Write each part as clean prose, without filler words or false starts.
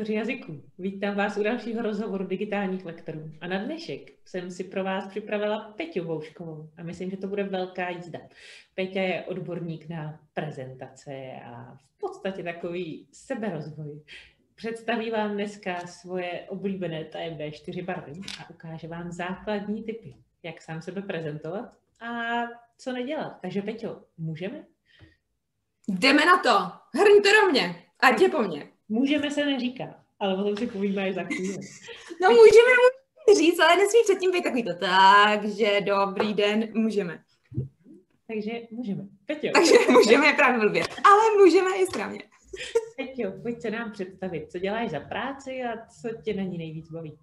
lektoři jazyků. Vítám vás u dalšího rozhovoru digitálních lektorů. A na dnešek jsem si pro vás připravila Peťu Bouškovou a myslím, že to bude velká jízda. Peťa je odborník na prezentace a v podstatě takový seberozvoj. Představí vám dneska svoje oblíbené tajemné 4 barvy a ukáže vám základní tipy, jak sám sebe prezentovat a co nedělat. Takže Peťo, můžeme? Jdeme na to! Hrňte do mě! Ať je po mně! Můžeme se neříká, ale o tom si povíme až za chvíli. No můžeme říct, ale nesmí předtím být takový to. Takže dobrý den, můžeme. Takže můžeme. Peťo. Takže můžeme právě blbě, ale můžeme i správně. Peťo, pojď se nám představit, co děláš za práci a co tě na ní nejvíc baví.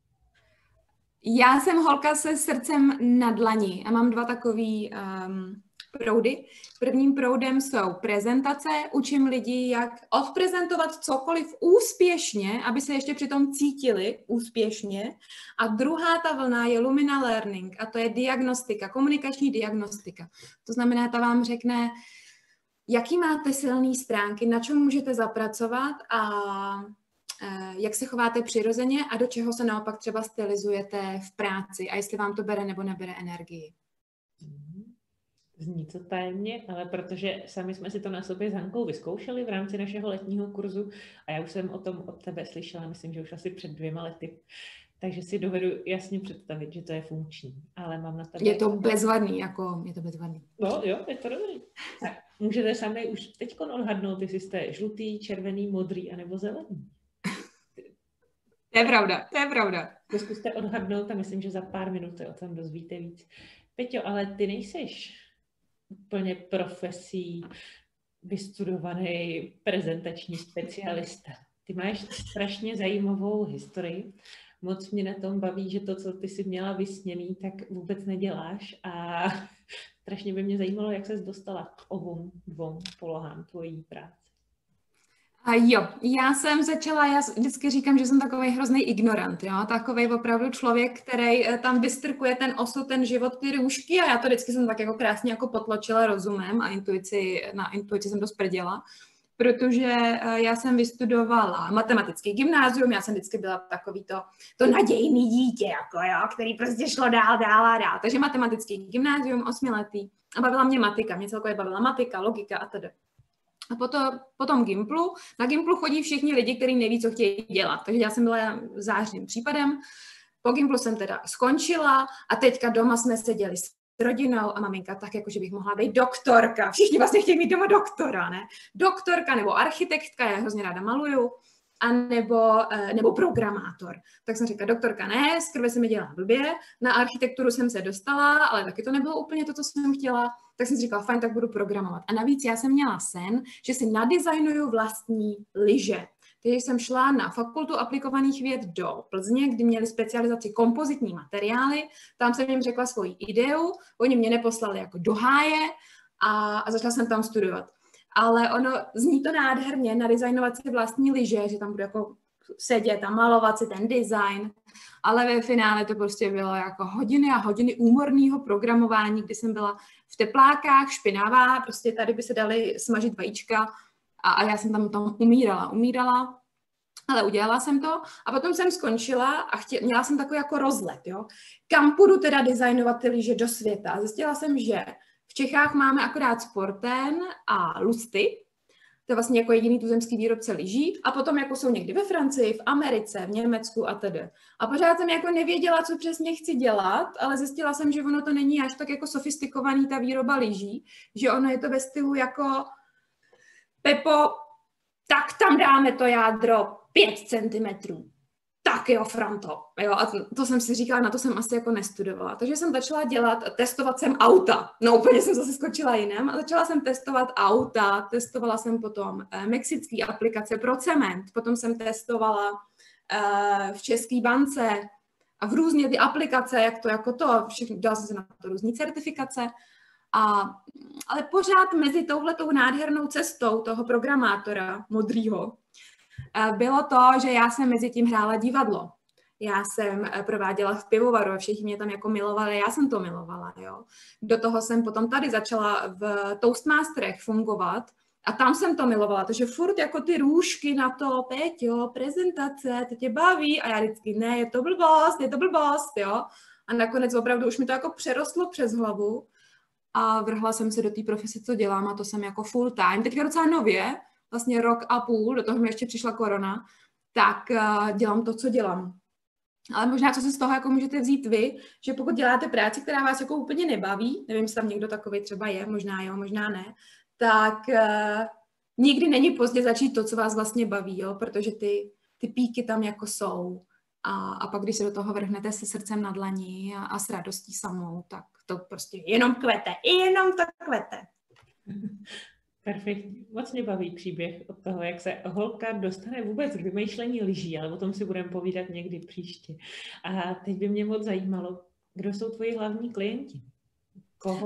Já jsem holka se srdcem na dlani a mám 2 takový proudy. Prvním proudem jsou prezentace. Učím lidi, jak odprezentovat cokoliv úspěšně, aby se ještě přitom cítili úspěšně. A druhá ta vlna je Lumina Learning a to je diagnostika, komunikační diagnostika. To znamená, ta vám řekne, jaký máte silné stránky, na čem můžete zapracovat a jak se chováte přirozeně a do čeho se naopak třeba stylizujete v práci a jestli vám to bere nebo nebere energii. Zní to tajemně, ale protože sami jsme si to na sobě s Hankou vyzkoušeli v rámci našeho letního kurzu a já už jsem o tom od tebe slyšela, myslím, že už asi před 2 lety, takže si dovedu jasně představit, že to je funkční, ale mám na tebe... Je to bezvadný, je to bezvadný. No jo, je to dobrý. Tak můžete sami už teď odhadnout, jestli jste žlutý, červený, modrý anebo zelený. To je pravda. To zkuste odhadnout a myslím, že za pár minut se o tom dozvíte víc. Peťo, ale ty nejseš úplně profesí vystudovaný prezentační specialista. Ty máš strašně zajímavou historii. Moc mě na tom baví, že to, co ty jsi měla vysněný, tak vůbec neděláš a strašně by mě zajímalo, jak ses dostala k obou 2 polohám tvojí práce. A jo, já vždycky říkám, že jsem takovej hrozný ignorant, jo, takovej opravdu člověk, který tam vystrkuje ten osud, ten život, ty růžky a já to vždycky jsem tak jako krásně jako potlačila rozumem a na intuici jsem to sprděla, protože já jsem vystudovala matematický gymnázium, já jsem vždycky byla takový to nadějný dítě, jako jo, který prostě šlo dál, takže matematický gymnázium 8letý a bavila mě matika, mě celkově bavila matika, logika a tedy. A potom Gimplu. Na Gimplu chodí všichni lidi, kteří neví, co chtějí dělat. Takže já jsem byla zářným případem. Po Gimplu jsem teda skončila a teďka doma jsme seděli s rodinou a maminka tak, jako že bych mohla být doktorka. Všichni vlastně chtějí mít doma doktora, ne? Doktorka nebo architektka, já hrozně ráda maluju, a nebo programátor. Tak jsem říkala, doktorka ne, skrve se mi dělá blbě, na architekturu jsem se dostala, ale taky to nebylo úplně to, co jsem chtěla, tak jsem si říkala, fajn, tak budu programovat. A navíc já jsem měla sen, že si nadesignuju vlastní lyže. Takže jsem šla na Fakultu aplikovaných věd do Plzně, kdy měli specializaci kompozitní materiály, tam jsem jim řekla svoji ideu, oni mě neposlali jako do háje a začala jsem tam studovat. Ale ono zní to nádherně, nadizajnovat si vlastní lyže, že tam budu jako sedět a malovat si ten design, ale ve finále to prostě bylo jako hodiny a hodiny úmorného programování, kdy jsem byla v teplákách, špinavá, prostě tady by se daly smažit vajíčka a já jsem tam umírala, ale udělala jsem to a potom jsem skončila a měla jsem takový jako rozlet, jo. Kam půjdu teda designovat ty lyže do světa? A zjistila jsem, že v Čechách máme akorát Sporten a Lusty, to je vlastně jako jediný tuzemský výrobce lyží, a potom jako jsou někdy ve Francii, v Americe, v Německu a tedy. A pořád jsem jako nevěděla, co přesně chci dělat, ale zjistila jsem, že ono to není až tak jako sofistikovaný ta výroba lyží, že ono je to ve stylu jako Pepo, tak tam dáme to jádro 5 centimetrů. Tak jo, Franto. Jo, a to jsem si říkala, na to jsem asi jako nestudovala. Takže jsem začala testovat jsem auta. No úplně jsem zase skočila jinam a začala jsem testovat auta, testovala jsem potom mexické aplikace pro cement, potom jsem testovala v České bance a v různě ty aplikace, jak to jako to, všechno, dala jsem se na to různý certifikace. Ale pořád mezi touhletou nádhernou cestou toho programátora modrýho bylo to, že já jsem mezi tím hrála divadlo. Já jsem prováděla v pivovaru a všichni mě tam jako milovali, já jsem to milovala, jo. Do toho jsem potom tady začala v Toastmasterech fungovat A tam jsem to milovala, takže furt jako ty růžky na to, Péťo, prezentace, to tě baví a já vždycky, ne, je to blbost, jo. A nakonec opravdu už mi to jako přerostlo přes hlavu a vrhla jsem se do té profese, co dělám a to jsem jako full time. Teďka docela nově, vlastně 1,5 roku, do toho mi ještě přišla korona, tak dělám to, co dělám. Ale možná, co si z toho jako můžete vzít vy, že pokud děláte práci, která vás jako úplně nebaví, nevím, jestli tam někdo takový třeba je, možná jo, možná ne, tak nikdy není pozdě začít to, co vás vlastně baví, jo, protože ty píky tam jako jsou. A pak, když se do toho vrhnete se srdcem na dlani a s radostí samou, tak to prostě jenom to kvete. Perfektní. Moc mě baví příběh od toho, jak se holka dostane vůbec k vymýšlení lyží, ale o tom si budeme povídat někdy příště. A teď by mě moc zajímalo, kdo jsou tvoji hlavní klienti? Koho?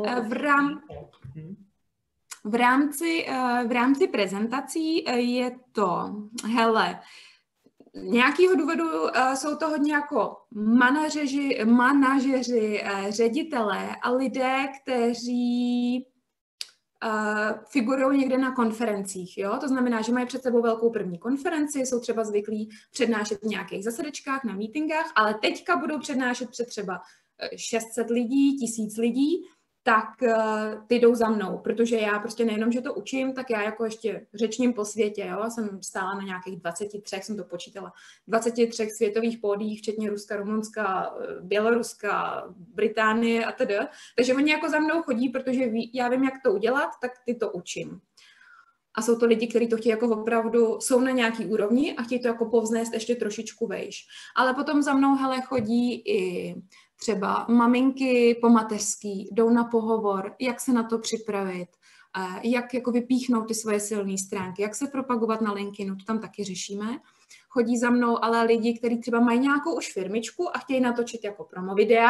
V rámci prezentací je to, hele, nějakého důvodu jsou to hodně jako manažeři, ředitelé a lidé, kteří figurují někde na konferencích, jo? To znamená, že mají před sebou velkou první konferenci, jsou třeba zvyklí přednášet v nějakých zasedečkách, na meetingách, ale teďka budou přednášet před třeba 600 lidí, 1000 lidí, tak ty jdou za mnou, protože já prostě nejenom, že to učím, tak já jako ještě řečním po světě, jo, jsem stála na nějakých 23, jsem to počítala, 23 světových pódiích, včetně Ruska, Rumunska, Běloruska, Británie a tedy. Takže oni jako za mnou chodí, protože já vím, jak to udělat, tak ty to učím. A jsou to lidi, kteří to chtějí jako opravdu, jsou na nějaký úrovni a chtějí to jako povznést ještě trošičku vejš. Ale potom za mnou, hele, chodí i třeba maminky po mateřský, jdou na pohovor, jak se na to připravit, jak jako vypíchnout ty svoje silné stránky, jak se propagovat na LinkedInu, to tam taky řešíme. Chodí za mnou ale lidi, kteří třeba mají nějakou už firmičku a chtějí natočit jako promo videa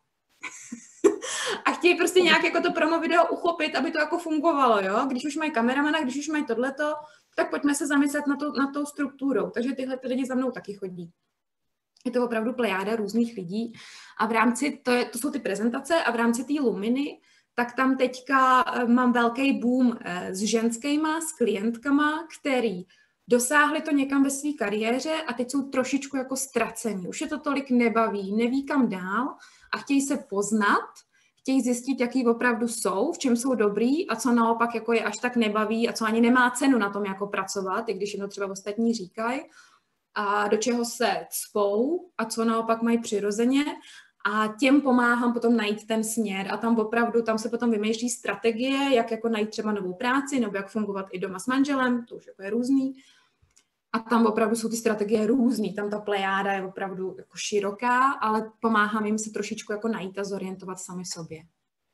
a chtějí prostě nějak jako to promo video uchopit, aby to jako fungovalo, jo? Když už mají kameramana, když už mají tohleto, tak pojďme se zamyslet na tou strukturou. Takže tyhle lidi za mnou taky chodí. Je to opravdu plejáda různých lidí a v rámci, to jsou ty prezentace a v rámci té Luminy, tak tam teďka mám velký boom s ženskýma, s klientkama, který dosáhli to někam ve své kariéře a teď jsou trošičku jako ztracení. Už je to tolik nebaví, neví kam dál a chtějí se poznat, chtějí zjistit, jaký opravdu jsou, v čem jsou dobrý a co naopak jako je až tak nebaví a co ani nemá cenu na tom jako pracovat, i když jim to třeba ostatní říkají. A do čeho se cpou a co naopak mají přirozeně a těm pomáhám potom najít ten směr a tam opravdu, tam se potom vymýšlí strategie, jak jako najít třeba novou práci nebo jak fungovat i doma s manželem, to už jako je různý a tam opravdu jsou ty strategie různý, tam ta plejáda je opravdu jako široká, ale pomáhám jim se trošičku jako najít a zorientovat sami sobě.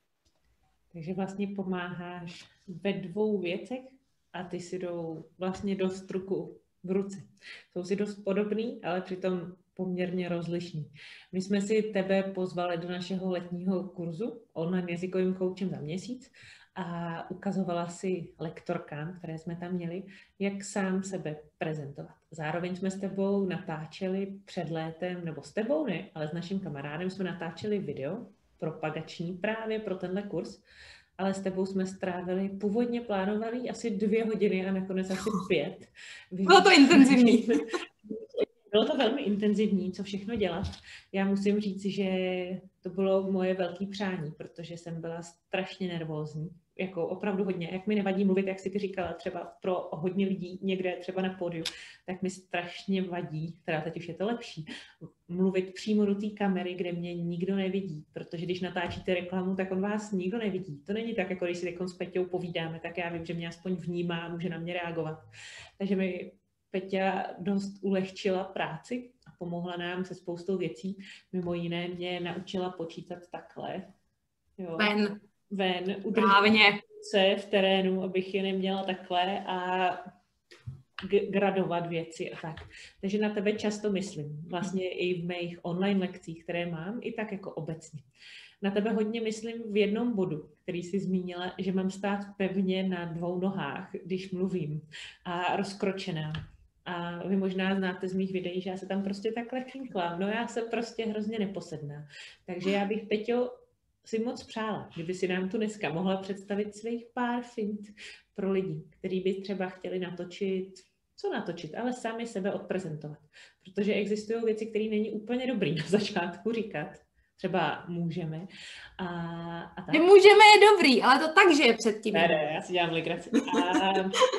Takže vlastně pomáháš ve 2 věcech a ty si jdou vlastně dost ruku v ruce. Jsou si dost podobný, ale přitom poměrně rozlišný. My jsme si tebe pozvali do našeho letního kurzu online jazykovým koučem za měsíc a ukazovala si lektorkám, které jsme tam měli, jak sám sebe prezentovat. Zároveň jsme s tebou natáčeli před létem, nebo s tebou ne, ale s naším kamarádem jsme natáčeli video propagační právě pro tenhle kurz, ale s tebou jsme strávili, původně plánovaný asi 2 hodiny a nakonec asi 5. Bylo to intenzivní. Bylo to velmi intenzivní, co všechno dělat. Já musím říct, že to bylo moje velké přání, protože jsem byla strašně nervózní. Jako opravdu hodně. Jak mi nevadí mluvit, jak jsi ty říkala, třeba pro hodně lidí někde třeba na pódiu, tak mi strašně vadí, teda teď už je to lepší, mluvit přímo do té kamery, kde mě nikdo nevidí, protože když natáčíte reklamu, tak on vás nikdo nevidí. To není tak, jako když si teď s Peťou povídáme, tak já vím, že mě aspoň vnímá a může na mě reagovat. Takže mi Peťa dost ulehčila práci a pomohla nám se spoustou věcí. Mimo jiné mě naučila počítat takhle. Jo. Ven, udržet se v terénu, abych je neměla takhle a gradovat věci a tak. Takže na tebe často myslím, vlastně i v mých online lekcích, které mám, i tak jako obecně. Na tebe hodně myslím v jednom bodu, který jsi zmínila, že mám stát pevně na 2 nohách, když mluvím a rozkročená. A vy možná znáte z mých videí, že já se tam prostě takhle kýchlám. No já jsem prostě hrozně neposedná. Takže já bych, Peťo, si moc přála, kdyby si nám tu dneska mohla představit svých pár fint pro lidi, kteří by třeba chtěli natočit, ale sami sebe odprezentovat. Protože existují věci, které není úplně dobrý na začátku říkat. Třeba můžeme. A tak. Můžeme je dobrý, ale to tak, že je před tím. Ne, já si dělám legraci. A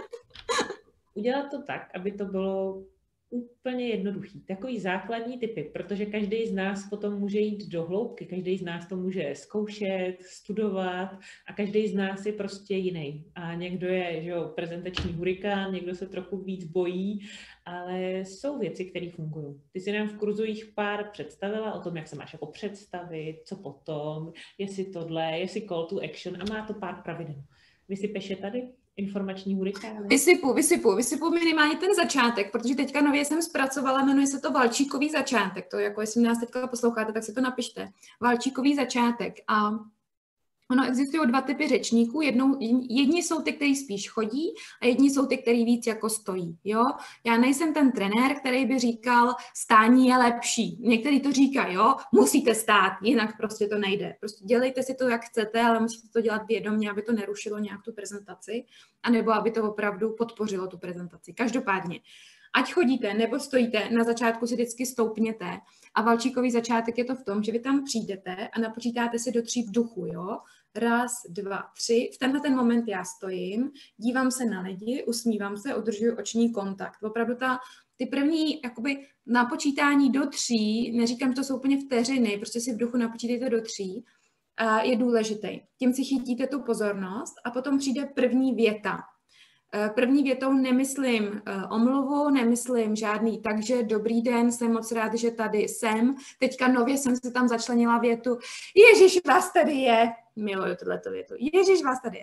udělat to tak, aby to bylo úplně jednoduchý. Takový základní typy, protože každý z nás potom může jít do hloubky, každý z nás to může zkoušet, studovat a každý z nás je prostě jiný. A někdo je, že jo, prezentační hurikán, někdo se trochu víc bojí, ale jsou věci, které fungují. Ty si nám v kurzu jich pár představila o tom, jak se máš jako představit, co potom, jestli tohle, jestli call to action a má to pár pravidel. Vysypeš je tady? Informační hurikány? Vysypu minimálně ten začátek, protože teďka nově jsem zpracovala, jmenuje se to Valčíkový začátek. To jako jestli nás teďka posloucháte, tak si to napište. Valčíkový začátek. A ono existují dva typy řečníků. Jedni jsou ty, kteří spíš chodí a jedni jsou ty, kteří víc jako stojí. Jo? Já nejsem ten trenér, který by říkal, stání je lepší. Někteří to říkají, jo, musíte stát, jinak prostě to nejde. Prostě dělejte si to, jak chcete, ale musíte to dělat vědomě, aby to nerušilo nějak tu prezentaci, anebo aby to opravdu podpořilo tu prezentaci. Každopádně, ať chodíte nebo stojíte, na začátku si vždycky stoupněte. A Valčíkový začátek je to v tom, že vy tam přijdete a napočítáte si do 3 v duchu, jo? 1, 2, 3. V tenhle ten moment já stojím, dívám se na lidi, usmívám se, udržuju oční kontakt. Opravdu ty první jakoby napočítání do 3, neříkám, že to jsou úplně vteřiny, prostě si v duchu napočítejte do 3, je důležitý. Tím si chytíte tu pozornost a potom přijde první věta. První větou nemyslím omluvu, nemyslím žádný, takže dobrý den, jsem moc rád, že tady jsem. Teďka nově jsem se tam začlenila větu, Ježíš vás tady je. Miluju tohleto větu. Ježíš vás tady je.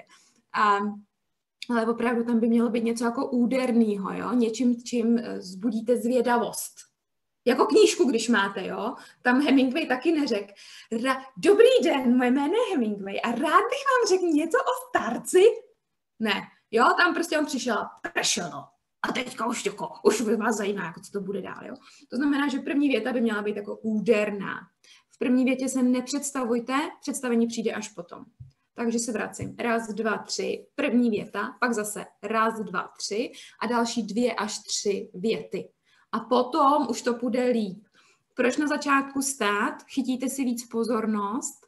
Ale opravdu tam by mělo být něco jako údernýho, jo? Něčím, čím zbudíte zvědavost. Jako knížku, když máte, jo? Tam Hemingway taky neřekl. Dobrý den, moje jméno je Hemingway a rád bych vám řekl něco o starci. Ne. Jo, tam prostě on přišel a prešel. A teďka už by vás zajímá, jako co to bude dál, jo. To znamená, že první věta by měla být jako úderná. V první větě se nepředstavujte, představení přijde až potom. Takže se vracím. 1, 2, 3, první věta, pak zase 1, 2, 3 a další 2 až 3 věty. A potom už to půjde líp. Proč na začátku stát? Chytíte si víc pozornost.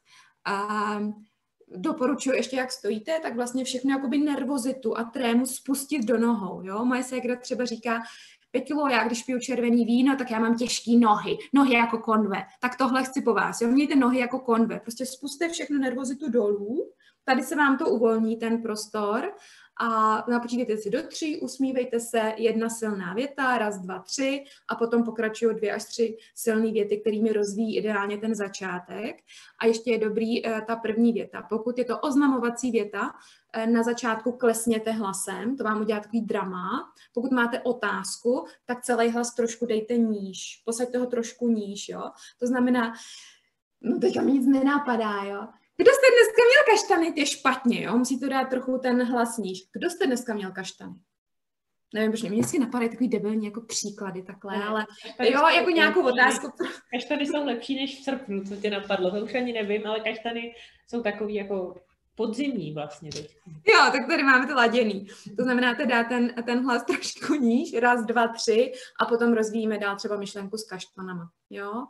Doporučuji ještě, jak stojíte, tak vlastně všechno jakoby nervozitu a trému spustit do nohou. Jo? Moje ségra třeba říká, Peťulo, já když piju červený víno, tak já mám těžký nohy jako konve. Tak tohle chci po vás. Jo? Mějte nohy jako konve. Prostě spuste všechno nervozitu dolů, tady se vám to uvolní, ten prostor a napočítejte si do 3, usmívejte se, 1 silná věta, 1, 2, 3 a potom pokračují 2 až 3 silné věty, kterými rozvíjí ideálně ten začátek. A ještě je dobrý ta první věta. Pokud je to oznamovací věta, na začátku klesněte hlasem, to vám udělá takový drama. Pokud máte otázku, tak celý hlas trošku dejte níž, posaďte ho trošku níž, jo. To znamená, no teďka mi nic nenapadá, jo. Kdo jste dneska měl kaštany? Je špatně, jo? Musíte dát trochu ten hlas níž. Kdo jste dneska měl kaštany? Nevím, proč mě vždycky napadají takový debilní jako příklady takhle, ale jo, jako nějakou otázku. Kaštany jsou lepší než v srpnu, co tě napadlo. To už ani nevím, ale kaštany jsou takový jako podzimní vlastně teď. Jo, tak tady máme to laděný. To znamená, dá ten hlas trošku níž, 1, 2, 3 a potom rozvíjíme dál třeba myšlenku s kaštanama, jo.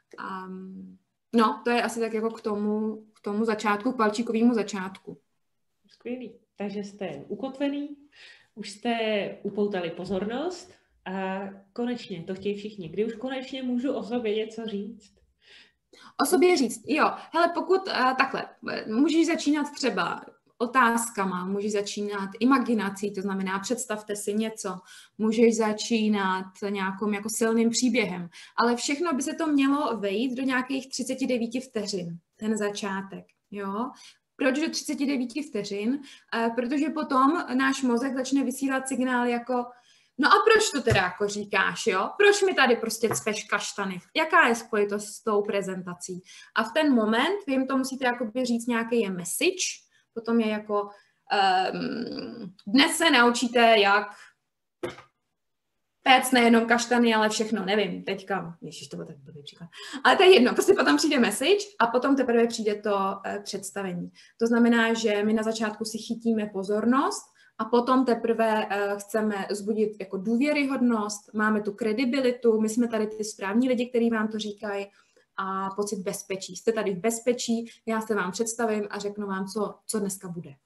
No, to je asi tak jako k tomu začátku, k Valčíkovému začátku. Skvělý. Takže jste ukotvený, už jste upoutali pozornost a konečně, to chtějí všichni. Kdy už konečně můžu o sobě něco říct? O sobě říct, jo. Hele, pokud takhle, můžeš začínat třeba otázkama, můžeš začínat imaginací, to znamená představte si něco, můžeš začínat nějakým jako silným příběhem, ale všechno by se to mělo vejít do nějakých 39 vteřin, ten začátek, jo. Proč do 39 vteřin? Protože potom náš mozek začne vysílat signál jako no a proč to teda jako říkáš, jo? Proč mi tady prostě cpeš kaštany? Jaká je spojitost s tou prezentací? A v ten moment vy jim to musíte jakoby říct nějaký je message, potom je jako dnes se naučíte, jak péct nejenom kaštany, ale všechno, nevím, teďka, ježiš, to byl tak blbý příklad. Ale to je jedno, prostě potom přijde message a potom teprve přijde to představení. To znamená, že my na začátku si chytíme pozornost a potom teprve chceme vzbudit jako důvěryhodnost, máme tu kredibilitu, my jsme tady ty správní lidi, kteří vám to říkají, a pocit bezpečí. Jste tady v bezpečí, já se vám představím a řeknu vám, co dneska bude.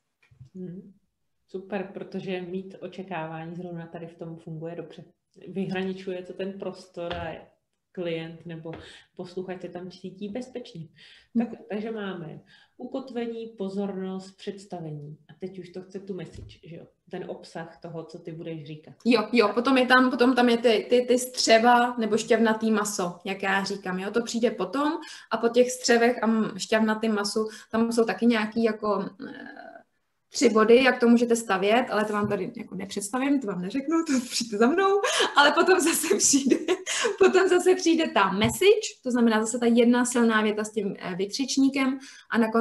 Super, protože mít očekávání zrovna tady v tom funguje dobře. Vyhraničuje to ten prostor a klient nebo posluchač se tam cítí bezpečně. Takže máme ukotvení, pozornost, představení. A teď už to chce tu message, že jo? Ten obsah toho, co ty budeš říkat. Jo, potom tam je ty střeva nebo šťavnatý maso, jak já říkám, jo? To přijde potom a po těch střevech a šťavnatým masu tam jsou taky nějaký jako 3 body, jak to můžete stavět, ale to vám tady jako nepředstavím, to vám neřeknu, to přijďte za mnou, ale potom zase přijde ta message, to znamená zase ta jedna silná věta s tím vykřičníkem a na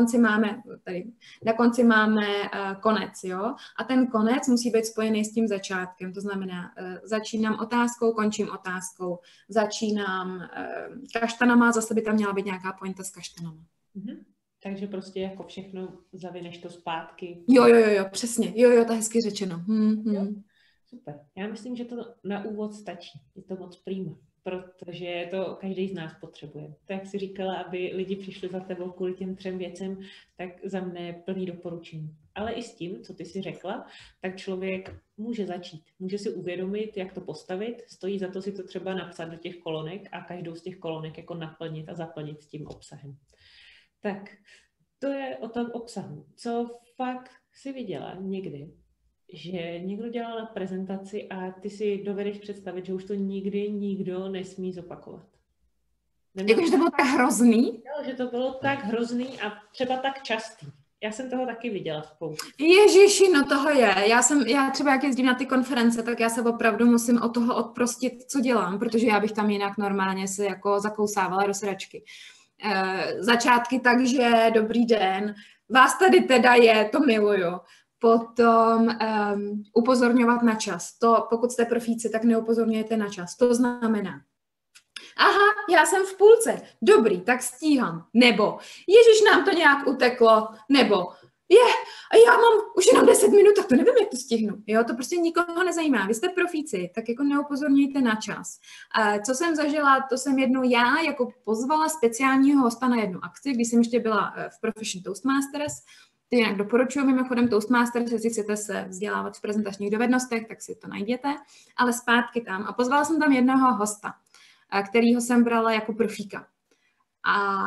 konci máme konec, jo? A ten konec musí být spojený s tím začátkem, to znamená začínám otázkou, končím otázkou, začínám kaštanama, zase by tam měla být nějaká pointa s kaštanama. Takže prostě jako všechno zavineš to zpátky. Jo, přesně. Jo, to je hezky řečeno. Jo, super. Já myslím, že to na úvod stačí. Je to moc prima, protože to každý z nás potřebuje. Tak jak jsi říkala, aby lidi přišli za tebou kvůli těm 3 věcem, tak za mne plný doporučení. Ale i s tím, co ty jsi řekla, tak člověk může začít. Může si uvědomit, jak to postavit. Stojí za to si to třeba napsat do těch kolonek a každou z těch kolonek jako naplnit a zaplnit s tím obsahem. Tak, to je o tom obsahu. Co fakt si viděla někdy, že někdo dělal na prezentaci a ty si dovedeš představit, že už to nikdy nikdo nesmí zopakovat. Jakože to bylo tak hrozný? Že to bylo tak hrozný a třeba tak častý. Já jsem toho taky viděla spoustu. Ježiši, no toho je. Já třeba jak jezdím na ty konference, tak já se opravdu musím od toho odprostit, co dělám, protože já bych tam jinak normálně se jako zakousávala do sračky. Začátky, takže dobrý den, vás tady teda je, to miluju. Potom upozorňovat na čas. To, pokud jste profíci, tak neupozorňujete na čas. To znamená, aha, já jsem v půlce, dobrý, tak stíhám. Nebo, ježiš, nám to nějak uteklo. Nebo, já mám už jenom 10 minut, tak to nevím, jak to stihnu. Jo, to prostě nikoho nezajímá. Vy jste profíci, tak jako neupozorňujte na čas. Co jsem zažila, to jsem jednou já jako pozvala speciálního hosta na jednu akci, když jsem ještě byla v Profession Toastmasters. Ty jinak doporučuji mimochodem Toastmasters, jestli chcete se vzdělávat v prezentačních dovednostech, tak si to najděte, ale zpátky tam. A pozvala jsem tam jednoho hosta, kterýho jsem brala jako profíka. A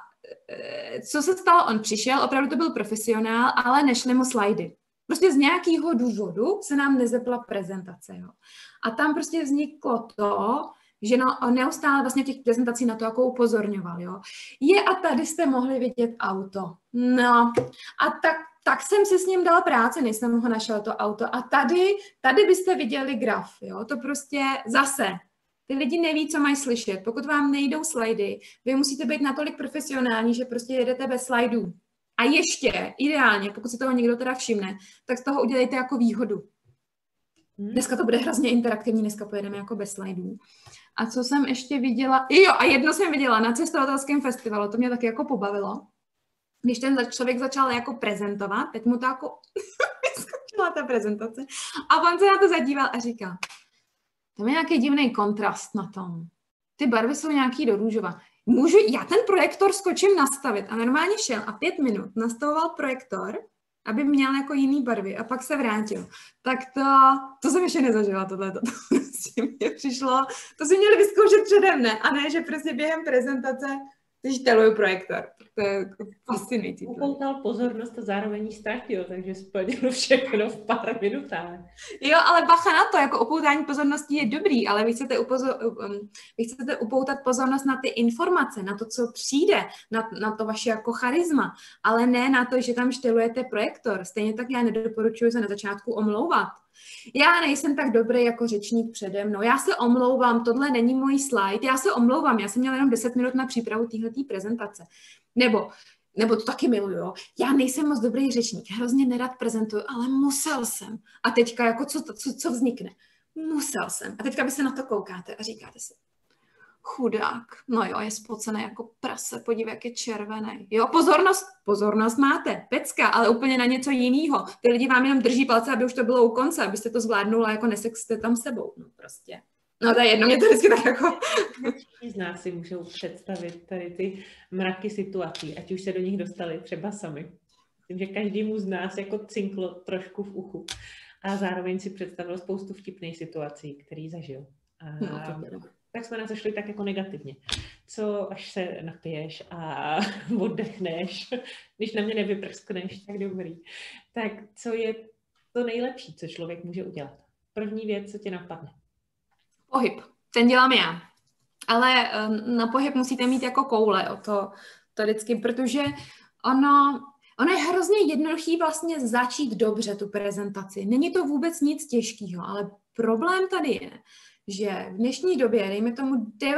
co se stalo? On přišel, opravdu to byl profesionál, ale nešly mu slajdy. Prostě z nějakého důvodu se nám nezepla prezentace. Jo. A tam prostě vzniklo to, že on neustále vlastně v těch prezentacích na to jako upozorňoval. Jo. A tady jste mohli vidět auto. No a tak jsem si s ním dala práci, než jsem ho našel to auto. A tady byste viděli graf. Jo. To prostě zase. Ty lidi neví, co mají slyšet. Pokud vám nejdou slajdy, vy musíte být natolik profesionální, že prostě jedete bez slajdů. A ještě, ideálně, pokud si toho někdo teda všimne, tak z toho udělejte jako výhodu. Dneska to bude hrozně interaktivní, dneska pojedeme jako bez slajdů. A co jsem ještě viděla? A jedno jsem viděla na cestovatelském festivalu, to mě taky jako pobavilo. Když ten člověk začal jako prezentovat, teď mu to jako vyskočila ta prezentace, a on se na to zadíval a říkal, tam je nějaký divný kontrast na tom. Ty barvy jsou nějaký do růžova. Já ten projektor skočím nastavit a normálně šel a 5 minut nastavoval projektor, aby měl jako jiný barvy a pak se vrátil. Tak to jsem ještě nezažila tohleto. To prostě mě přišlo, to si měli vyzkoušet přede mne a ne, že prostě během prezentace žteluju projektor. To je fascinující. Upoutal pozornost a zároveň ji ztratil, takže splnil všechno v pár minutách. Jo, ale bacha na to, jako upoutání pozornosti je dobrý, ale vy chcete upoutat pozornost na ty informace, na to, co přijde, na to vaše jako charisma, ale ne na to, že tam štelujete projektor. Stejně tak já nedoporučuji se na začátku omlouvat. Já nejsem tak dobrý jako řečník přede mnou. Já se omlouvám, tohle není můj slide. Já se omlouvám, já jsem měla jenom 10 minut na přípravu téhletý prezentace. Nebo to taky miluju, jo. Já nejsem moc dobrý řečník, hrozně nerad prezentuju, ale musel jsem. A teďka jako co vznikne? musel jsem. A teďka vy se na to koukáte a říkáte si, chudák, no jo, je spocený jako prase, podívej, jak je červený. Jo, pozornost máte, pecka, ale úplně na něco jiného. Ty lidi vám jenom drží palce, aby už to bylo u konce, abyste to zvládnula, jako nesexte tam sebou, no prostě. No to je jedno, mě to vždycky tak jako... Všichni z nás si můžou představit tady ty mraky situací, ať už se do nich dostali třeba sami. Myslím, že každému z nás jako cinklo trošku v uchu a zároveň si představil spoustu vtipných situací, který zažil. Tak jsme na to šli tak jako negativně. Co až se napiješ a oddechneš, když na mě nevyprskneš, tak dobrý. Tak co je to nejlepší, co člověk může udělat? První věc, co tě napadne? Pohyb. Ten dělám já. Ale na pohyb musíte mít jako koule, to vždycky, protože ono je hrozně jednoduchý vlastně začít dobře tu prezentaci. Není to vůbec nic těžkého, ale problém tady je, že v dnešní době, dejme tomu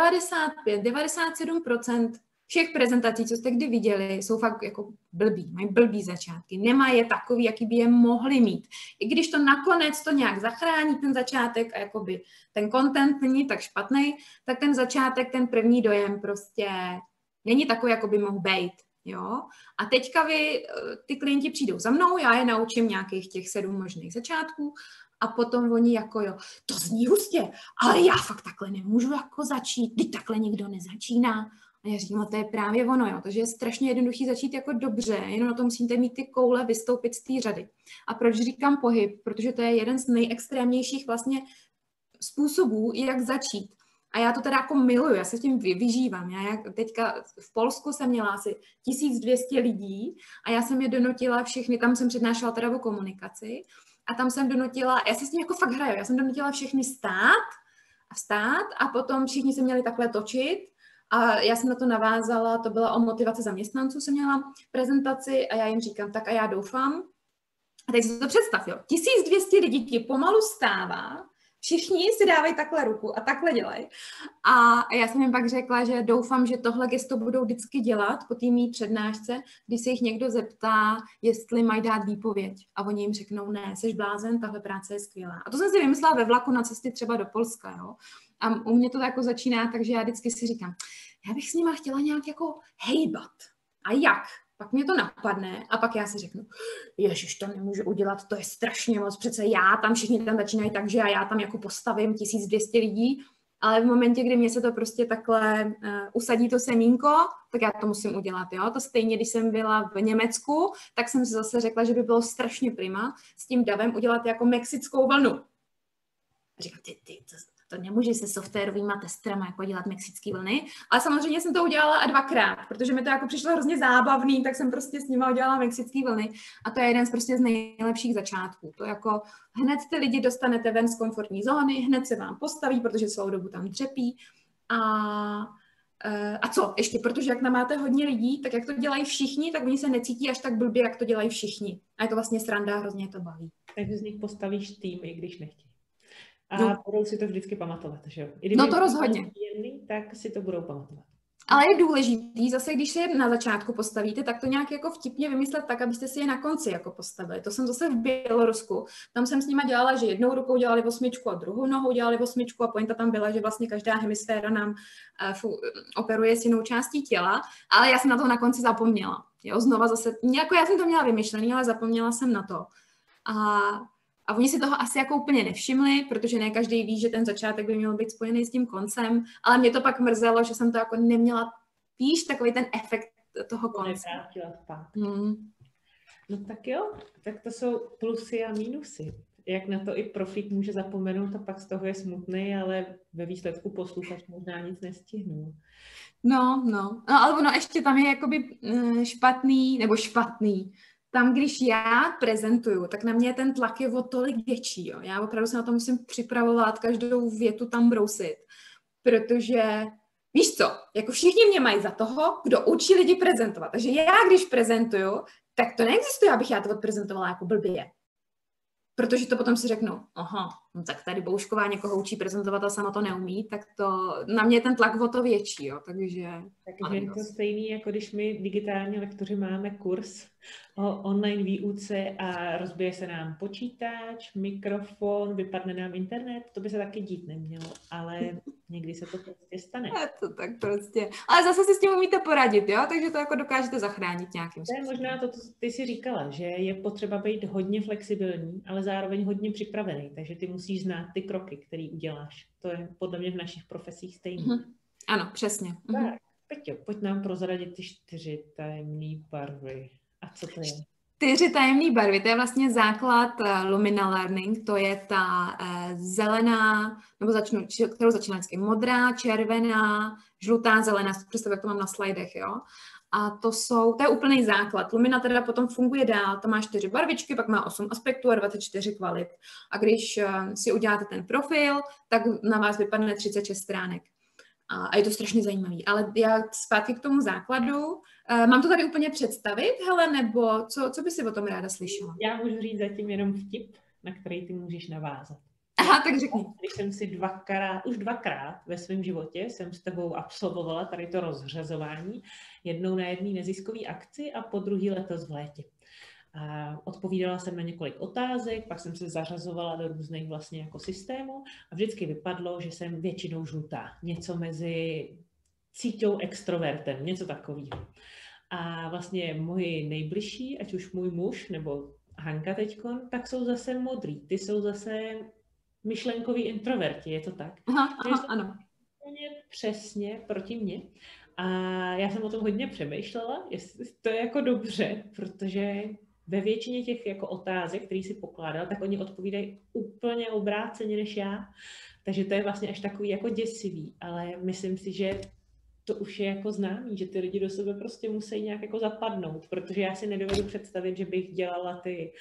97% všech prezentací, co jste kdy viděli, jsou fakt jako blbý, mají blbý začátky, nemají je takový, jaký by je mohli mít. I když to nakonec to nějak zachrání, ten začátek, a jakoby ten content není tak špatný, tak ten začátek, ten první dojem prostě není takový, jako by mohl být. Jo? A teďka ty klienti přijdou za mnou, já je naučím nějakých těch 7 možných začátků a potom oni jako jo, to zní hustě, ale já fakt takhle nemůžu jako začít, když takhle nikdo nezačíná. A já říkám, no to je právě ono, jo, takže je strašně jednoduchý začít jako dobře, jenom na to musíte mít ty koule vystoupit z té řady. A proč říkám pohyb? Protože to je jeden z nejextrémnějších vlastně způsobů, jak začít. A já to teda jako miluju, já se tím vyžívám. Já teďka v Polsku jsem měla asi 1200 lidí a já jsem je donutila všechny, tam jsem přednášela teda o komunikaci a tam jsem donutila, já se s tím jako fakt hraju, já jsem donutila všechny vstát a potom všichni se měli takhle točit a já jsem na to navázala, to byla o motivaci zaměstnanců, jsem měla prezentaci a já jim říkám, tak a já doufám, a teď si to představ, jo, 1200 lidí ti pomalu stává, všichni si dávají takhle ruku a takhle dělají. A já jsem jim pak řekla, že doufám, že tohle gesto budou vždycky dělat po té mý přednášce, když se jich někdo zeptá, jestli mají dát výpověď. A oni jim řeknou, ne, jsi blázen, tahle práce je skvělá. A to jsem si vymyslela ve vlaku na cestě třeba do Polska, jo. A u mě to jako začíná, takže já vždycky si říkám, já bych s nima chtěla nějak jako hejbat. A jak? Pak mě to napadne a pak já si řeknu, ježiš, to nemůžu udělat, to je strašně moc, přece já tam, všichni tam začínají tak, že já tam jako postavím 1200 lidí, ale v momentě, kdy mě se to prostě takhle usadí to semínko, tak já to musím udělat, jo. To stejně, když jsem byla v Německu, tak jsem si zase řekla, že by bylo strašně prima s tím davem udělat jako mexickou vlnu. A říkám, to nemůže se softwarovýma testrama jako dělat mexický vlny, ale samozřejmě jsem to udělala a 2krát, protože mi to jako přišlo hrozně zábavný, tak jsem prostě s nima udělala mexický vlny a to je jeden z nejlepších začátků. To jako hned ty lidi dostanete ven z komfortní zóny, hned se vám postaví, protože celou dobu tam dřepí a co? Ještě protože jak tam máte hodně lidí, tak jak to dělají všichni, tak oni se necítí až tak blbě, jak to dělají všichni. A je to vlastně sranda, hrozně to baví. Takže z nich postavíš tým, i když nechtějí. A budou si to vždycky pamatovat, že jo? No to rozhodně. Tak si to budou pamatovat. Ale je důležitý, zase když se je na začátku postavíte, tak to nějak jako vtipně vymyslet tak, abyste si je na konci jako postavili. To jsem zase v Bělorusku. Tam jsem s nima dělala, že jednou rukou dělali 8 a druhou nohou dělali 8 a pointa tam byla, že vlastně každá hemisféra nám operuje s jinou částí těla, ale já jsem na to na konci zapomněla. Jo, znova zase, jako já jsem to měla vymyšlený, ale zapomněla jsem na to. A oni si toho asi jako úplně nevšimli, protože ne každý ví, že ten začátek by měl být spojený s tím koncem, ale mě to pak mrzelo, že jsem to jako neměla, víš, takový ten efekt toho konce. No tak jo, tak to jsou plusy a mínusy. Jak na to i profík může zapomenout a pak z toho je smutný, ale ve výsledku posluchač možná nic nestihnu. No, ale ono ještě tam je jakoby špatný. Tam, když já prezentuju, tak na mě ten tlak je o tolik větší. Jo. Já opravdu se na to musím připravovat, každou větu tam brousit. Protože, víš co, jako všichni mě mají za toho, kdo učí lidi prezentovat. Takže já, když prezentuju, tak to neexistuje, abych já to odprezentovala jako blbě. Protože to potom si řeknu, aha, no tak tady Boušková někoho učí prezentovat a sama to neumí, tak to na mě je ten tlak o to větší, jo, takže je to stejný, jako když my digitální lektoři máme kurz o online výuce a rozbije se nám počítač, mikrofon, vypadne nám internet, to by se taky dít nemělo, ale někdy se to prostě stane. Je to tak prostě. Ale zase si s tím umíte poradit, jo, takže to jako dokážete zachránit nějakým způsobem. To je možná to, co ty si říkala, že je potřeba být hodně flexibilní, ale zároveň hodně připravený, takže ty musíš znát ty kroky, které uděláš. To je podle mě v našich profesích stejný. Ano, přesně. Tak, Peťo, pojď nám prozradit ty 4 tajemné barvy. A co to je? 4 tajemné barvy, to je vlastně základ Lumina Learning, to je ta zelená, nebo kterou začíná vždycky modrá, červená, žlutá, zelená, představ, jak to mám na slidech, jo. A to je úplný základ. Lumina teda potom funguje dál, to má 4 barvičky, pak má 8 aspektů a 24 kvalit. A když si uděláte ten profil, tak na vás vypadne 36 stránek. A je to strašně zajímavý. Ale já zpátky k tomu základu. Mám to tady úplně představit, hele, nebo co by si o tom ráda slyšela? Já můžu říct zatím jenom vtip, na který ty můžeš navázat. Aha, tak řekni. Když jsem si už dvakrát ve svém životě jsem s tebou absolvovala tady to rozřazování, jednou na jedné neziskové akci a po druhý letos v létě. A odpovídala jsem na několik otázek, pak jsem se zařazovala do různých vlastně jako systémů a vždycky vypadlo, že jsem většinou žlutá. Něco mezi cíťou extrovertem, něco takového. A vlastně moji nejbližší, ať už můj muž nebo Hanka teďkon, tak jsou zase modrý. Ty jsou zase myšlenkoví introverti, je to tak? Aha, ano. Přesně proti mně. A já jsem o tom hodně přemýšlela, jestli to je jako dobře, protože ve většině těch jako otázek, které si pokládal, tak oni odpovídají úplně obráceně než já. Takže to je vlastně až takový jako děsivý, ale myslím si, že to už je jako známý, že ty lidi do sebe prostě musí nějak jako zapadnout, protože já si nedovedu představit, že bych dělala ty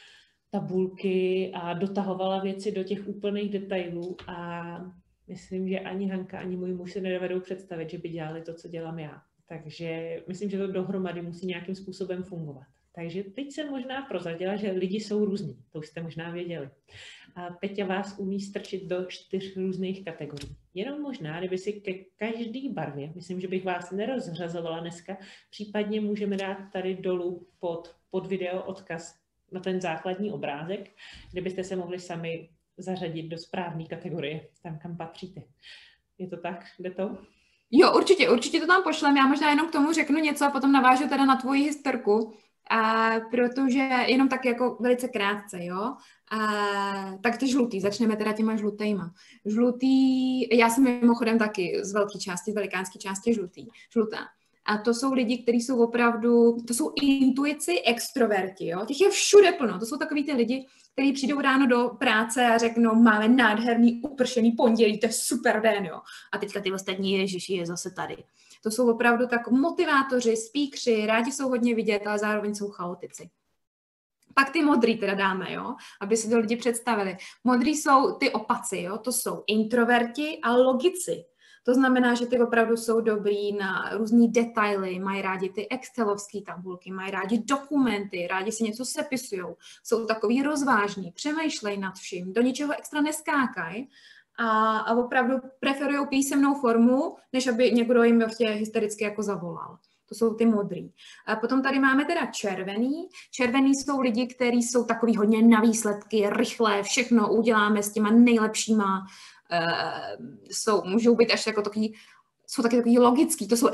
tabulky a dotahovala věci do těch úplných detailů a myslím, že ani Hanka, ani můj muž si nedovedou představit, že by dělali to, co dělám já. Takže myslím, že to dohromady musí nějakým způsobem fungovat. Takže teď jsem možná prozradila, že lidi jsou různí, to už jste možná věděli. A Peťa vás umí strčit do 4 různých kategorií. Jenom možná, kdyby si ke každý barvě, myslím, že bych vás nerozřazovala dneska, případně můžeme dát tady dolů pod video odkaz na ten základní obrázek, kde byste se mohli sami zařadit do správné kategorie, tam, kam patříte. Je to tak? Jde to? Jo, určitě to tam pošlem. Já možná jenom k tomu řeknu něco a potom navážu teda na tvoji historku, protože jenom tak jako velice krátce, jo. Tak ty žlutý, začneme teda těma žlutejma. Žlutý, já jsem mimochodem taky z velké části, z velikánské části žlutá. A to jsou lidi, kteří jsou opravdu, to jsou intuici, extroverti, jo. Těch je všude plno. To jsou takový ty lidi, kteří přijdou ráno do práce a řeknou, máme nádherný upršený pondělí, to je super den, jo. A teďka ty ostatní, ježiši, je zase tady. To jsou opravdu tak motivátoři, speakři, rádi jsou hodně vidět, ale zároveň jsou chaotici. Pak ty modrý teda dáme, jo, aby si to lidi představili. Modrý jsou ty opaci, jo, to jsou introverti a logici. To znamená, že ty opravdu jsou dobrý na různý detaily, mají rádi ty excelovské tabulky, mají rádi dokumenty, rádi si něco sepisujou, jsou takový rozvážní, přemýšlej nad vším, do ničeho extra neskákají a opravdu preferují písemnou formu, než aby někdo jim prostě hystericky jako zavolal. To jsou ty modrý. A potom tady máme teda červený. Červený jsou lidi, kteří jsou takový hodně na výsledky, rychle, všechno uděláme s těma nejlepšíma. Můžou být až jako takový, jsou taky takový logický, to jsou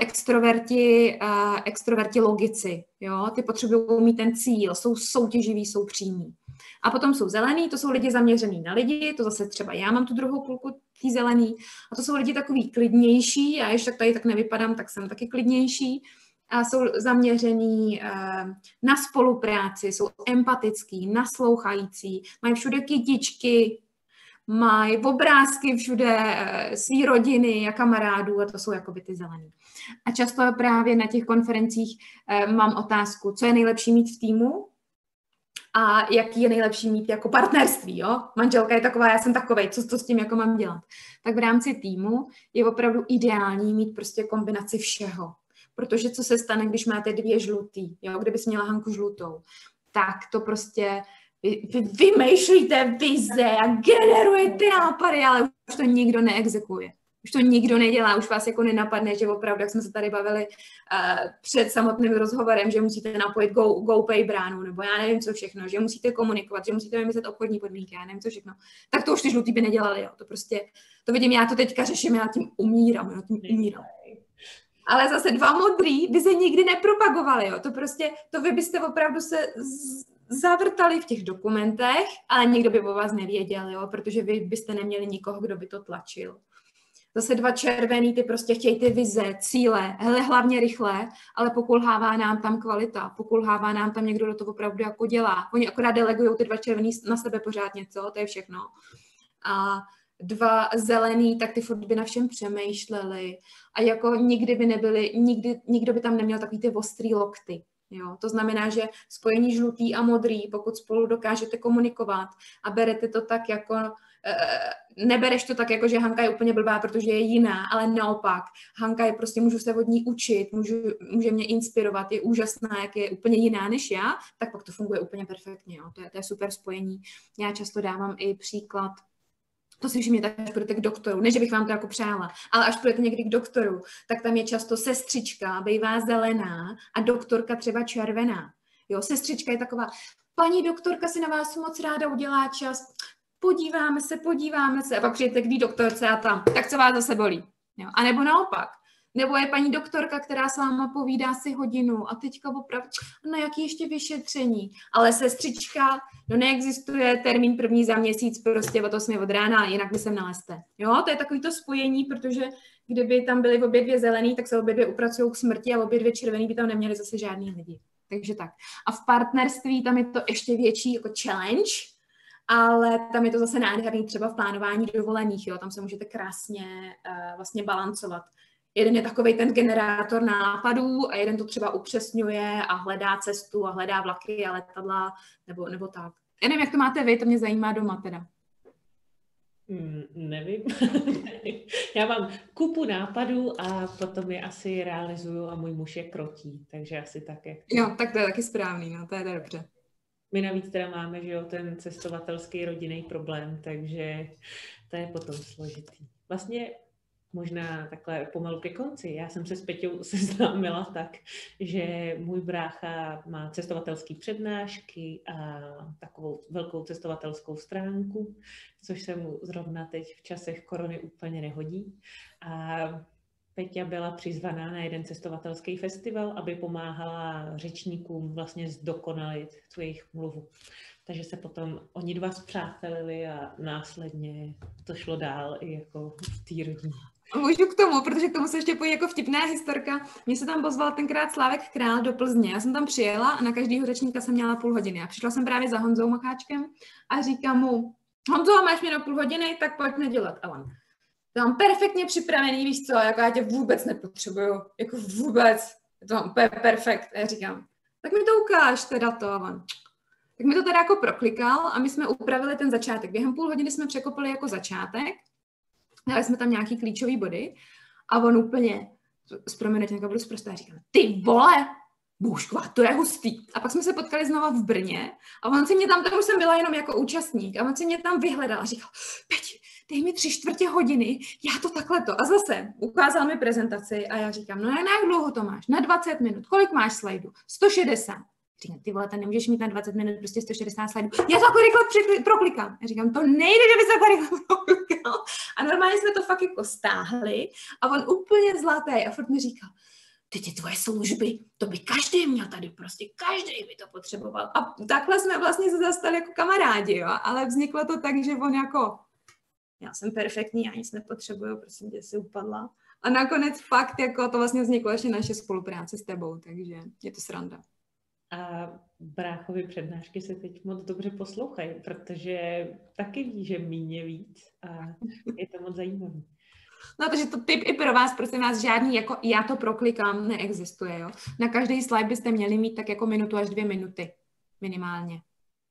extroverti logici, jo? Ty potřebují mít ten cíl, jsou soutěživí, jsou přímí. A potom jsou zelený, to jsou lidi zaměřený na lidi, to zase třeba já mám tu druhou půlku tý zelený, a to jsou lidi takový klidnější, já ještě tady tak nevypadám, tak jsem taky klidnější, a jsou zaměřený na spolupráci, jsou empatický, naslouchající, mají všude kytičky, mají obrázky všude svý rodiny a kamarádů a to jsou jakoby ty zelený. A často právě na těch konferencích mám otázku, co je nejlepší mít v týmu a jaký je nejlepší mít jako partnerství, jo? Manželka je taková, já jsem takovej, co s tím jako mám dělat. Tak v rámci týmu je opravdu ideální mít prostě kombinaci všeho. Protože co se stane, když máte 2 žlutý, jo? Kdybys měla Hanku žlutou, tak to prostě vy vymýšlíte vize a generujete nápady, ale už to nikdo neexekuje. Už to nikdo nedělá, už vás jako nenapadne, že opravdu, jak jsme se tady bavili před samotným rozhovorem, že musíte napojit GoPay bránu, nebo já nevím co všechno, že musíte komunikovat, že musíte vymyslet obchodní podmínky, já nevím co všechno. Tak to už ty žlutý by nedělali, jo. To prostě, to vidím, já to teďka řeším, já tím umírám. Ale zase dva modrý by se nikdy nepropagovali, jo. To prostě, to vy byste opravdu se zavrtali v těch dokumentech, ale nikdo by o vás nevěděl, jo, protože vy byste neměli nikoho, kdo by to tlačil. Zase dva červený, ty prostě chtějí ty vize, cíle, hele, hlavně rychle, ale pokulhává nám tam kvalita, pokulhává nám tam někdo, kdo to opravdu jako dělá. Oni akorát delegují ty dva červený na sebe pořád něco, to je všechno. A dva zelený, tak ty furt by na všem přemýšleli a jako nikdy by nebyli, nikdo by tam neměl takový ty ostrý lokty. Jo, to znamená, že spojení žlutý a modrý, pokud spolu dokážete komunikovat a berete to tak jako, nebereš to tak jako, že Hanka je úplně blbá, protože je jiná, ale naopak, Hanka je prostě, můžu se od ní učit, může mě inspirovat, je úžasná, jak je úplně jiná než já, tak pak to funguje úplně perfektně, jo. To je super spojení. Já často dávám i příklad, to si všimněte, až půjdete k doktoru, ne, že bych vám to jako přála, ale až půjdete někdy k doktoru, tak tam je často sestřička, bývá zelená a doktorka třeba červená. Jo, sestřička je taková, paní doktorka si na vás moc ráda udělá čas, podíváme se a pak přijete k té doktorce a tam, tak co vás zase bolí. Jo, a nebo naopak. Nebo je paní doktorka, která s váma povídá si hodinu a teďka opravdu, na jaký ještě vyšetření. Ale sestřička, no neexistuje termín první za měsíc, prostě od 8 od rána, jinak by sem nalezte. Jo, to je takový to spojení, protože kdyby tam byly obě dvě zelený, tak se obě dvě upracují k smrti a obě dvě červený by tam neměli zase žádný lidi. Takže tak. A v partnerství tam je to ještě větší jako challenge, ale tam je to zase nádherný třeba v plánování dovolených, jo, tam se můžete krásně vlastně balancovat. Jeden je takovej ten generátor nápadů a jeden to třeba upřesňuje a hledá cestu a hledá vlaky a letadla nebo tak. Já nevím, jak to máte vy, to mě zajímá doma teda. Nevím. Já mám kupu nápadů a potom je asi realizuju a můj muž je krotí, takže asi tak. Jo, tak to je taky správný, no, to je dobře. My navíc teda máme, že jo, ten cestovatelský rodinný problém, takže to je potom složitý. Vlastně možná takhle pomalu ke konci. Já jsem se s Peťou seznámila tak, že můj brácha má cestovatelské přednášky a takovou velkou cestovatelskou stránku, což se mu zrovna teď v časech korony úplně nehodí. A Peťa byla přizvaná na jeden cestovatelský festival, aby pomáhala řečníkům vlastně zdokonalit tu jejich mluvu. Takže se potom oni dva spřátelili a následně to šlo dál i jako v té rodině. Můžu k tomu, protože k tomu se ještě pojí jako vtipná historka. Mě se tam pozval tenkrát Slávek Král do Plzně. Já jsem tam přijela a na každého řečníka jsem měla půl hodiny. A přišla jsem právě za Honzou Macháčkem a říkám mu, Honzo, máš mě na půl hodiny, tak pojďme dělat. A on, to mám perfektně připravený, víš co, jako já tě vůbec nepotřebuju, jako vůbec, to mám perfekt. A já říkám, tak mi to ukáž teda to. A on, tak mi to teda jako proklikal a my jsme upravili ten začátek. Během půl hodiny jsme překopali jako začátek, dali jsme tam nějaký klíčový body a on úplně, s proměnutím, budu zprostá, říkám, ty vole, Bůžková, to je hustý. A pak jsme se potkali znova v Brně a on si mě tam už jsem byla jenom jako účastník, a on si mě tam vyhledal a říkal, Peti, dej mi 3/4 hodiny, já to takhle to. A zase ukázal mi prezentaci a já říkám, no jak dlouho to máš? Na 20 minut. Kolik máš slajdů? 160. Říkám, ty vole, tam nemůžeš mít na 20 minut prostě 160 slajdů. Já to jako rychle proklikám. Já říkám, to nejde, že bys jako rychle proklikal. A normálně jsme to fakt jako stáhli a on úplně zlatý a furt mi říkal, ty tvoje služby, to by každý měl tady, prostě každý by to potřeboval. A takhle jsme vlastně se zastali jako kamarádi, jo, ale vzniklo to tak, že on jako, já jsem perfektní, já nic nepotřebuju, prosím tě, si upadla. A nakonec fakt jako to vlastně vzniklo ještě naše spolupráce s tebou, takže je to sranda. A bráchovi přednášky se teď moc dobře poslouchají, protože taky ví, že míně víc a je to moc zajímavý. No, takže to tip i pro vás, prosím vás, žádný jako já to proklikám neexistuje, jo. Na každý slide byste měli mít tak jako 1 až 2 minuty minimálně.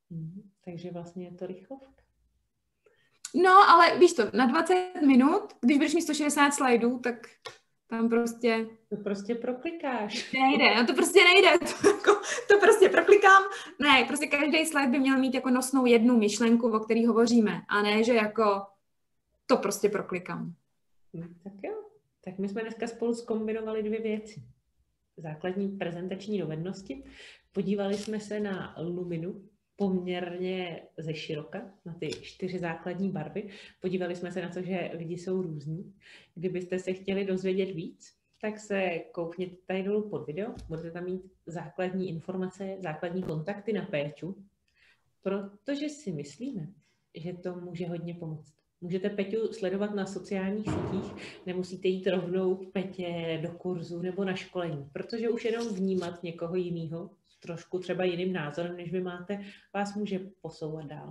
Takže vlastně je to rychlovka. No, ale víš to, na 20 minut, když budeš mít 160 slajdů, tak Tam prostě... To prostě proklikáš. Nejde, no to prostě nejde, to prostě proklikám. Ne, prostě každý slide by měl mít jako nosnou jednu myšlenku, o který hovoříme, a ne, že jako to prostě proklikám. Tak jo, tak my jsme dneska spolu zkombinovali 2 věci. Základní prezentační dovednosti. Podívali jsme se na Luminu poměrně ze široka, na ty 4 základní barvy. Podívali jsme se na to, že lidi jsou různí. Kdybyste se chtěli dozvědět víc, tak se koukněte tady dolů pod video. Budete tam mít základní informace, základní kontakty na Péťu, protože si myslíme, že to může hodně pomoct. Můžete Peťu sledovat na sociálních sítích, nemusíte jít rovnou k Petě do kurzu nebo na školení, protože už jenom vnímat někoho jiného, trošku třeba jiným názorem, než vy máte, vás může posouvat dál.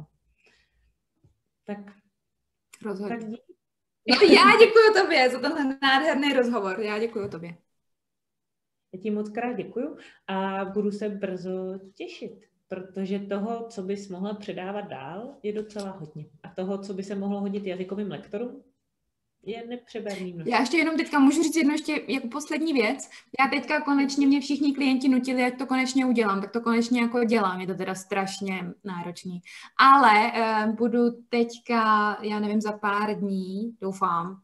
Tak rozhodně. Já děkuji tobě za tenhle nádherný rozhovor. Já děkuji tobě. Já ti moc krát děkuju a budu se brzo těšit, protože toho, co bys mohla předávat dál, je docela hodně. A toho, co by se mohlo hodit jazykovým lektorům, je nepřeberný množství. Já ještě jenom teďka můžu říct jedno ještě jako poslední věc. Já teďka konečně mě všichni klienti nutili, ať to konečně udělám, tak to konečně jako dělám. Je to teda strašně náročný. Ale budu teďka, já nevím, za pár dní, doufám,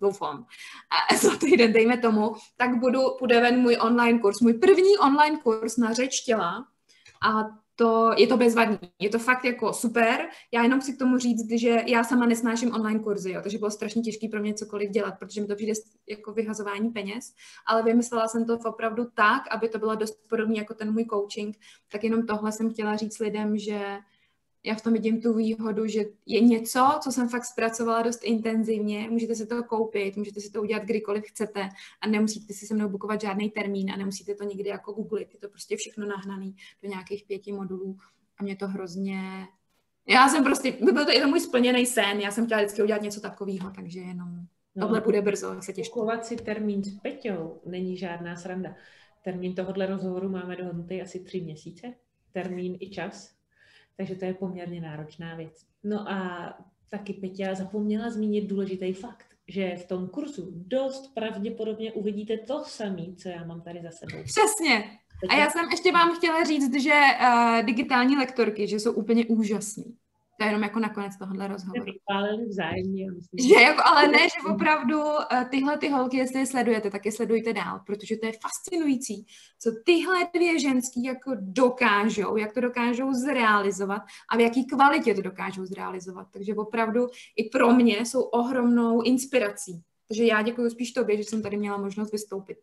za týden, dejme tomu, tak půjde ven můj online kurz, můj první online kurz na řeč těla a je to bezvadný, je to fakt jako super. Já jenom chci k tomu říct, že já sama nesnáším online kurzy, jo, takže bylo strašně těžké pro mě cokoliv dělat, protože mi to přijde jako vyhazování peněz, ale vymyslela jsem to opravdu tak, aby to bylo dost podobné jako ten můj coaching, tak jenom tohle jsem chtěla říct lidem, že já v tom vidím tu výhodu, že je něco, co jsem fakt zpracovala dost intenzivně, můžete si to koupit, můžete si to udělat kdykoliv chcete a nemusíte si se mnou bookovat žádný termín a nemusíte to nikdy jako googlit, je to prostě všechno nahnaný do nějakých 5 modulů a mě to hrozně... Já jsem prostě, je to můj splněný sen, já jsem chtěla vždycky udělat něco takového, takže jenom tohle bude brzo, se těším. Bookovat si termín s Peťou není žádná sranda. Termín tohohle rozhovoru máme dohodnutý asi 3 měsíce, termín i čas. Takže to je poměrně náročná věc. No a taky Peťa zapomněla zmínit důležitý fakt, že v tom kurzu dost pravděpodobně uvidíte to samé, co já mám tady za sebou. Přesně. A já jsem ještě vám chtěla říct, že digitální lektorky, že jsou úplně úžasný. To je jenom jako nakonec tohohle rozhovoru. Vypálili vzájemně. Že jako, ale ne, že opravdu tyhle ty holky, jestli je sledujete, tak je sledujte dál, protože to je fascinující, co tyhle 2 ženský jako dokážou, jak to dokážou zrealizovat a v jaký kvalitě to dokážou zrealizovat. Takže opravdu i pro mě jsou ohromnou inspirací. Takže já děkuji spíš tobě, že jsem tady měla možnost vystoupit.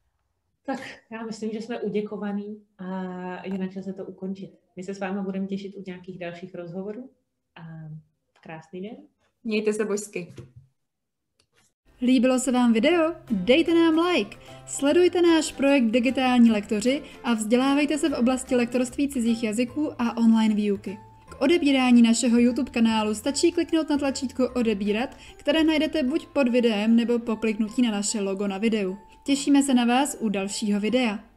Tak já myslím, že jsme uděkovaný a je na čase to ukončit. My se s vámi budeme těšit u nějakých dalších rozhovorů a krásný den. Mějte se božsky. Líbilo se vám video? Dejte nám like, sledujte náš projekt Digitální lektoři a vzdělávejte se v oblasti lektorství cizích jazyků a online výuky. K odebírání našeho YouTube kanálu stačí kliknout na tlačítko odebírat, které najdete buď pod videem nebo po kliknutí na naše logo na videu. Těšíme se na vás u dalšího videa.